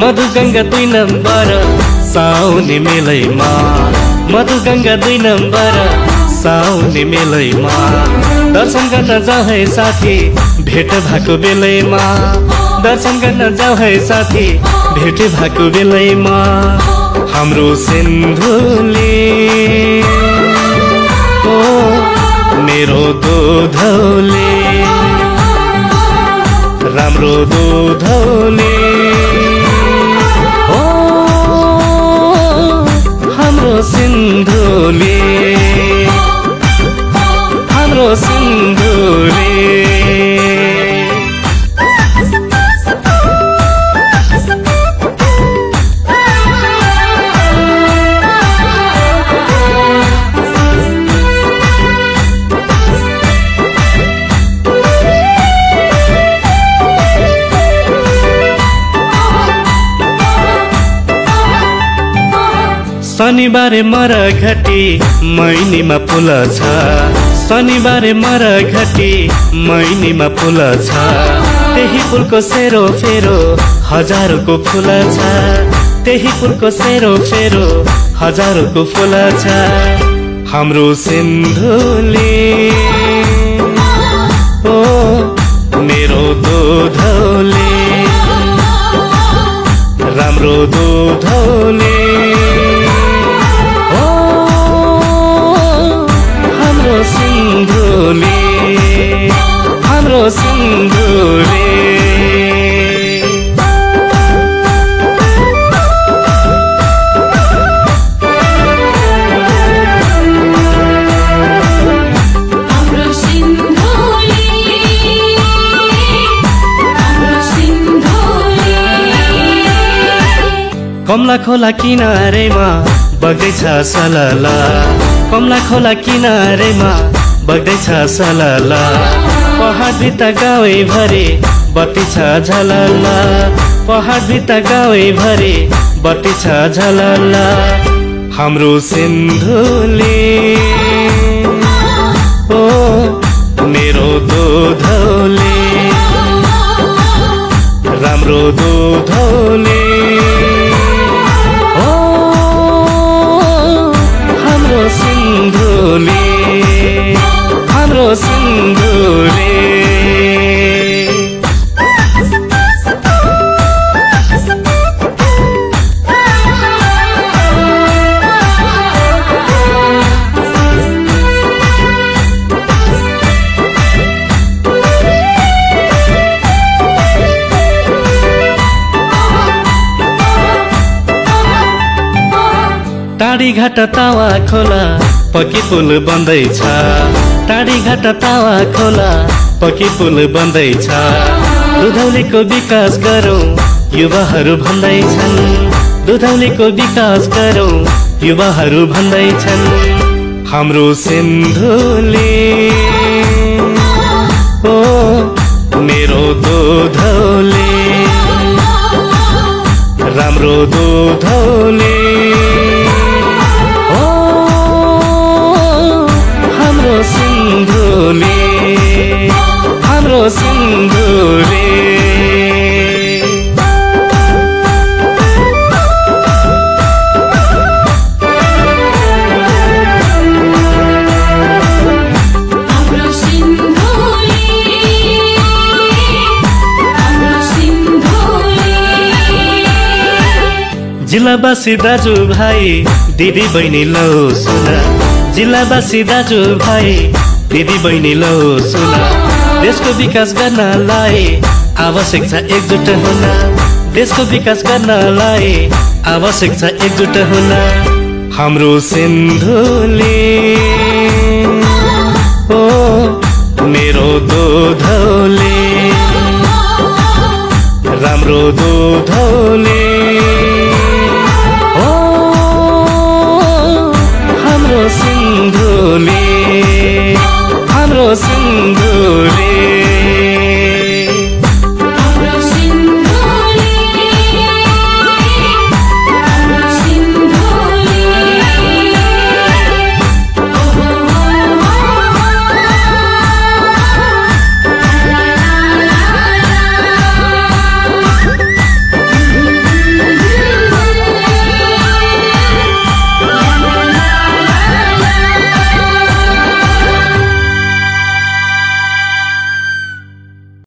Madhuganga 2 number साउने मेलैमा Madhuganga 2 number साउने मेलैमा दर्शन गर्न जाऊ है साथी भेट भएको बेलैमा दर्शन गर्न जाऊ है साथी भेट भएको बेलैमा हाम्रो सिन्धुली ओ मेरो दुधौली राम्रो दुधौली ओ हाम्रो सिन्धुली हाम्रो सिन्धुली शनिबारे मरघटी मैनीमा फुल छ शनिबारे मरघटी मैनीमा फुल छ त्यही फुलको सेरो फेरो हजारको फुल छ त्यही फुलको सेरो फेरो हजारको फुल छ हाम्रो सिन्धुली ओ मेरो दुधौली राम्रो दुधौली हाम्रो सिन्धुली कमला खोला किनारेमा बग्दैछ सलला कमला खोला किनारेमा बग्दैछ सलला पहाड भित्र गाउँ भरि बत्ती छ झलला पहाड भित्र गाउँ भरि बत्ती छ झलला हाम्रो सिन्धुली ओ मेरो दुधौली राम्रो दुधौली ओ हाम्रो सिन्धुली हाम्रो सिन्धुली टाढी घाट तावा खोला पक्की पुल बन्दैछ टाढी घाट तावा खोला पक्की पुल बन्दैछ दुधौलीको विकास गरौँ युवाहरू भन्दैछन् दुधौलीको विकास गरौँ युवाहरू भन्दैछन् हाम्रो सिन्धुली ओ मेरो दुधौली राम्रो दुधौली सिन्धुली हाम्रो सिन्धुली हाम्रो सिन्धुली हाम्रो सिन्धुली जिल्लावासी दाजु भाइ दिदी बहिनी लौ सुना जिल्लावासी दाजु भाइ दिदी बहिनी लौ सुना देशको विकास गर्नलाई आवश्यक छ एकजुट हुन देशको विकास गर्नलाई आवश्यक छ एकजुट हुन हाम्रो सिन्धुली ओ मेरो दुधौली राम्रो दुधौली